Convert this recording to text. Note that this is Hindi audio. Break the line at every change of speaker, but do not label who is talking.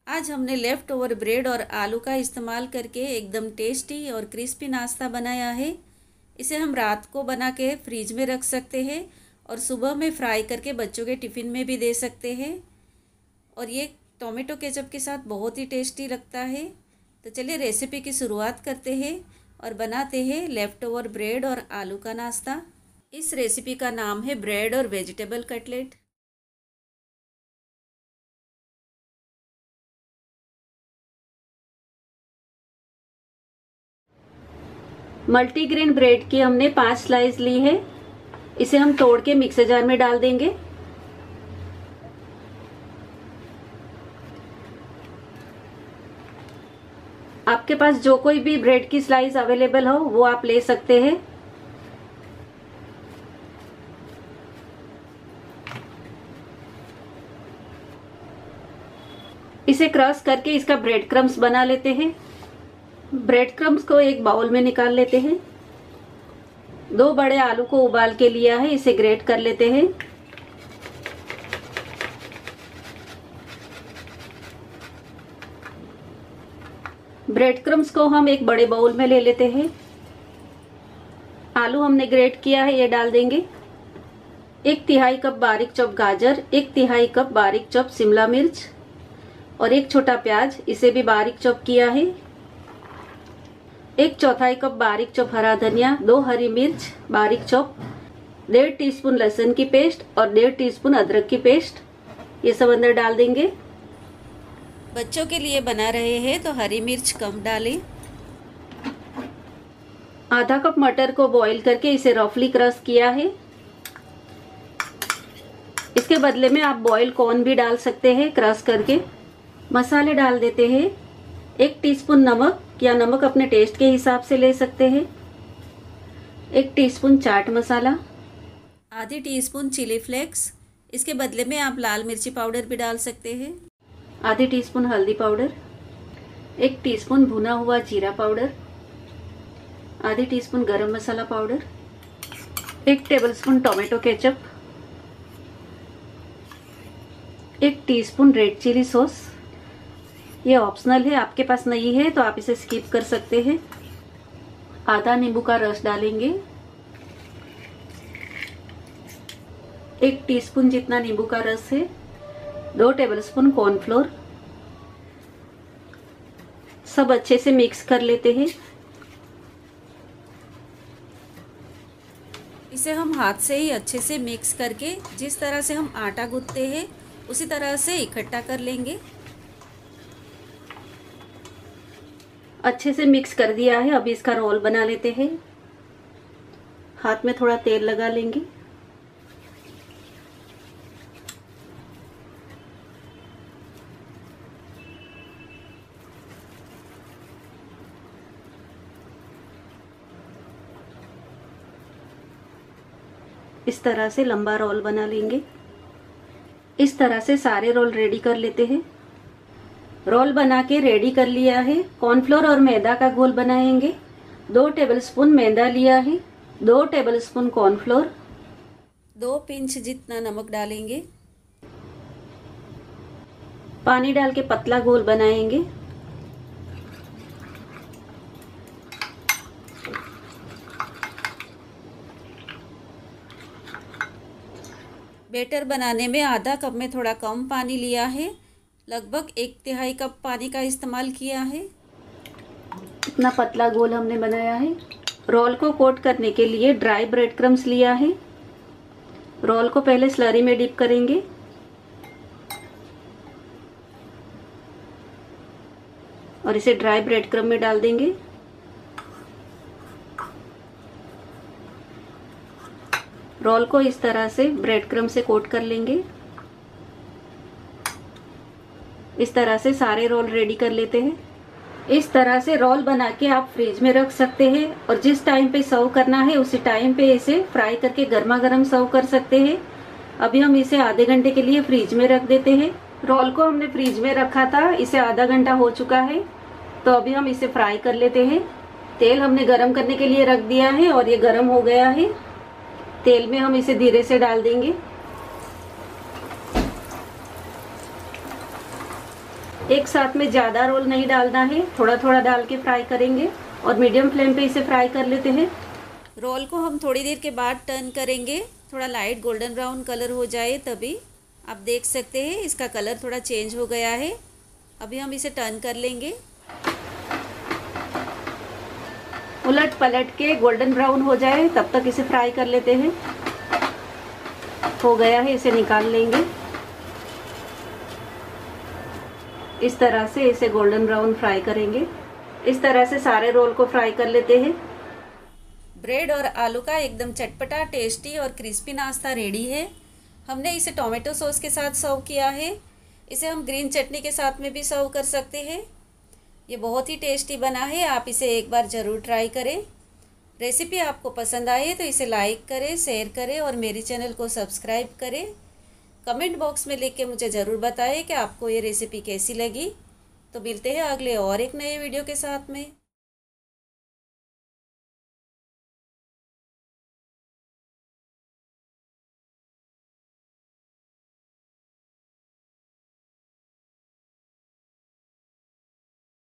आज हमने लेफ़्ट ओवर ब्रेड और आलू का इस्तेमाल करके एकदम टेस्टी और क्रिस्पी नाश्ता बनाया है। इसे हम रात को बना के फ्रीज में रख सकते हैं और सुबह में फ्राई करके बच्चों के टिफ़िन में भी दे सकते हैं। और ये टोमेटो केचप के साथ बहुत ही टेस्टी लगता है। तो चलिए रेसिपी की शुरुआत करते हैं और बनाते हैं लेफ़्ट ओवर ब्रेड और आलू का नाश्ता। इस रेसिपी का नाम है ब्रेड और वेजिटेबल कटलेट। मल्टीग्रेन ब्रेड की हमने 5 स्लाइस ली है। इसे हम तोड़ के मिक्सर जार में डाल देंगे। आपके पास जो कोई भी ब्रेड की स्लाइस अवेलेबल हो वो आप ले सकते हैं। इसे क्रश करके इसका ब्रेड क्रम्स बना लेते हैं। ब्रेड क्रम्स को एक बाउल में निकाल लेते हैं। 2 बड़े आलू को उबाल के लिया है, इसे ग्रेट कर लेते हैं। ब्रेड क्रम्स को हम एक बड़े बाउल में ले लेते हैं। आलू हमने ग्रेट किया है, ये डाल देंगे। 1/3 कप बारीक चॉप गाजर, 1/3 कप बारीक चॉप शिमला मिर्च और 1 छोटा प्याज, इसे भी बारीक चॉप किया है। 1/4 कप बारीक चॉप हरा धनिया, 2 हरी मिर्च बारीक चॉप, 1.5 टीस्पून लहसुन की पेस्ट और 1.5 टीस्पून अदरक की पेस्ट, ये सब अंदर डाल देंगे। बच्चों के लिए बना रहे हैं तो हरी मिर्च कम डालें। आधा कप मटर को बॉईल करके इसे रफली क्रश किया है। इसके बदले में आप बॉईल कॉर्न भी डाल सकते हैं क्रश करके। मसाले डाल देते हैं। 1 टीस्पून नमक या नमक अपने टेस्ट के हिसाब से ले सकते हैं। 1 टीस्पून चाट मसाला, आधी टीस्पून चिली फ्लेक्स, इसके बदले में आप लाल मिर्ची पाउडर भी डाल सकते हैं। आधी टीस्पून हल्दी पाउडर, 1 टीस्पून भुना हुआ जीरा पाउडर, आधी teaspoon garam masala powder, 1 tablespoon tomato ketchup, 1 teaspoon red chilli sauce, ये ऑप्शनल है, आपके पास नहीं है तो आप इसे स्किप कर सकते हैं। आधा नींबू का रस डालेंगे। 1 टीस्पून जितना नींबू का रस है। 2 टेबलस्पून कॉर्नफ्लोर, सब अच्छे से मिक्स कर लेते हैं। इसे हम हाथ से ही अच्छे से मिक्स करके जिस तरह से हम आटा गूंथते हैं उसी तरह से इकट्ठा कर लेंगे। अच्छे से मिक्स कर दिया है, अभी इसका रोल बना लेते हैं। हाथ में थोड़ा तेल लगा लेंगे। इस तरह से लंबा रोल बना लेंगे। इस तरह से सारे रोल रेडी कर लेते हैं। रोल बना के रेडी कर लिया है। कॉर्नफ्लोर और मैदा का घोल बनाएंगे। 2 टेबलस्पून मैदा लिया है, 2 टेबलस्पून कॉर्नफ्लोर, 2 पिंच जितना नमक डालेंगे। पानी डाल के पतला घोल बनाएंगे। बैटर बनाने में आधा कप में थोड़ा कम पानी लिया है, लगभग 1/3 कप पानी का इस्तेमाल किया है। इतना पतला घोल हमने बनाया है। रोल को कोट करने के लिए ड्राई ब्रेड क्रम्स लिया है। रोल को पहले स्लरी में डिप करेंगे और इसे ड्राई ब्रेड क्रम्ब में डाल देंगे। रोल को इस तरह से ब्रेड क्रम्ब से कोट कर लेंगे। इस तरह से सारे रोल रेडी कर लेते हैं। इस तरह से रोल बना के आप फ्रिज में रख सकते हैं और जिस टाइम पे सर्व करना है उसी टाइम पे इसे फ्राई करके गर्मा गर्म सर्व कर सकते हैं। अभी हम इसे आधे घंटे के लिए फ्रिज में रख देते हैं। रोल को हमने फ्रिज में रखा था, इसे आधा घंटा हो चुका है, तो अभी हम इसे फ्राई कर लेते हैं। तेल हमने गरम करने के लिए रख दिया है और ये गरम हो गया है। तेल में हम इसे धीरे से डाल देंगे। एक साथ में ज़्यादा रोल नहीं डालना है, थोड़ा थोड़ा डाल के फ्राई करेंगे और मीडियम फ्लेम पे इसे फ्राई कर लेते हैं। रोल को हम थोड़ी देर के बाद टर्न करेंगे, थोड़ा लाइट गोल्डन ब्राउन कलर हो जाए तभी। आप देख सकते हैं इसका कलर थोड़ा चेंज हो गया है। अभी हम इसे टर्न कर लेंगे, उलट पलट के गोल्डन ब्राउन हो जाए तब तक इसे फ्राई कर लेते हैं। हो गया है, इसे निकाल लेंगे। इस तरह से इसे गोल्डन ब्राउन फ्राई करेंगे। इस तरह से सारे रोल को फ्राई कर लेते हैं। ब्रेड और आलू का एकदम चटपटा, टेस्टी और क्रिस्पी नाश्ता रेडी है। हमने इसे टोमेटो सॉस के साथ सर्व किया है। इसे हम ग्रीन चटनी के साथ में भी सर्व कर सकते हैं। ये बहुत ही टेस्टी बना है, आप इसे एक बार ज़रूर ट्राई करें। रेसिपी आपको पसंद आए तो इसे लाइक करें, शेयर करें और मेरे चैनल को सब्सक्राइब करें। कमेंट बॉक्स में लिख के मुझे ज़रूर बताएं कि आपको ये रेसिपी कैसी लगी। तो मिलते हैं अगले और एक नए वीडियो के साथ में।